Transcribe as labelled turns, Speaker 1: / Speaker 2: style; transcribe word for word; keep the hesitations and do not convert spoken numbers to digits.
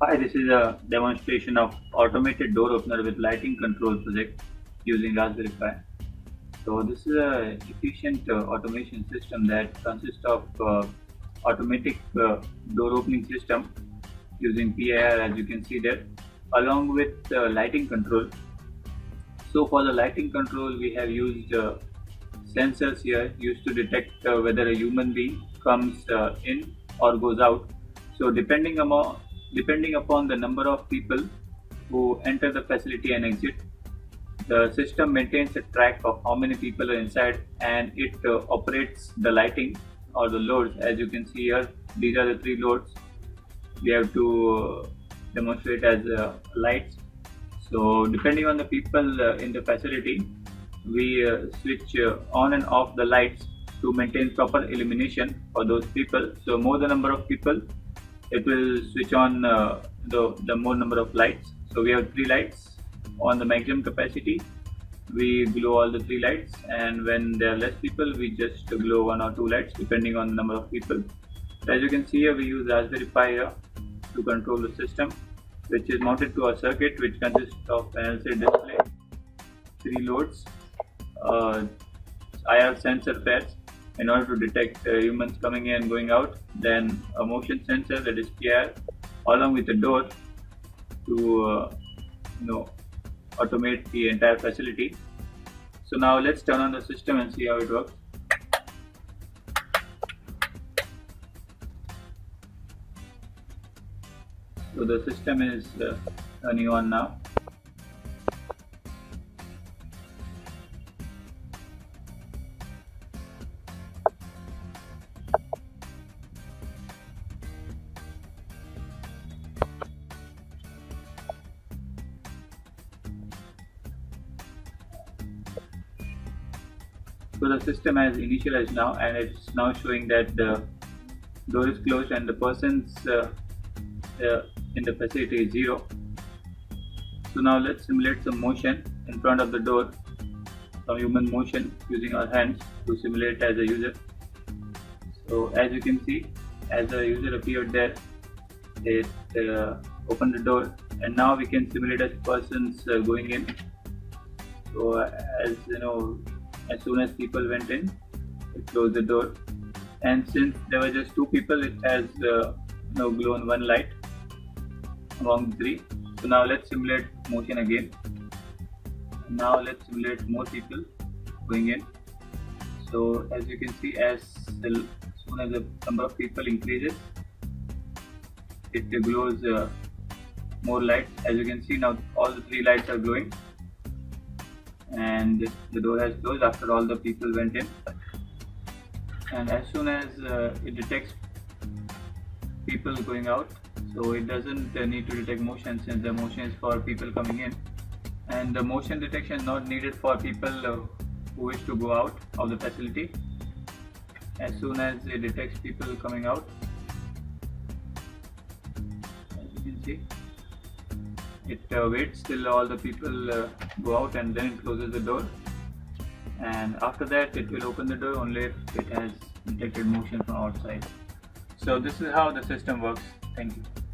Speaker 1: Hi, this is a demonstration of automated door opener with lighting control project using Raspberry Pi. So this is a efficient uh, automation system that consists of uh, automatic uh, door opening system using P I R, as you can see there, along with uh, lighting control. So for the lighting control, we have used uh, sensors here used to detect uh, whether a human being comes uh, in or goes out. So depending upon depending upon the number of people who enter the facility and exit, the system maintains a track of how many people are inside, and it uh, operates the lighting or the loads. As you can see here, these are the three loads we have to uh, demonstrate as uh, lights. So depending on the people uh, in the facility, we uh, switch uh, on and off the lights to maintain proper illumination for those people. So more the number of people, it will switch on uh, the, the more number of lights. So we have three lights on the maximum capacity. We glow all the three lights, and when there are less people, we just glow one or two lights depending on the number of people. So as you can see here, we use Raspberry Pi here to control the system, which is mounted to a circuit which consists of an L C D display, three loads, uh, I R sensor pairs in order to detect uh, humans coming in and going out, then a motion sensor, that is P I R, along with a door to uh, you know automate the entire facility. So now let's turn on the system and see how it works. So the system is uh, turning on now. So the system has initialized now, and it's now showing that the door is closed and the person's uh, uh, in the facility is zero. So now let's simulate some motion in front of the door, some human motion using our hands to simulate as a user. So as you can see, as a user appeared there, it uh, opened the door, and now we can simulate as persons uh, going in. So uh, as you know, as soon as people went in, it closed the door, and since there were just two people, it has uh, you know, blown one light among the three. So now let's simulate motion again. Now let's simulate more people going in. So as you can see, as soon as the number of people increases, it glows uh, more lights. As you can see, now all the three lights are glowing, and the door has closed after all the people went in. And as soon as uh, it detects people going out, so it doesn't uh, need to detect motion, since the motion is for people coming in, and the motion detection is not needed for people uh, who wish to go out of the facility. As soon as it detects people coming out, as you can see, it uh, waits till all the people uh, go out, and then it closes the door, and after that it will open the door only if it has detected motion from outside. So this is how the system works. Thank you.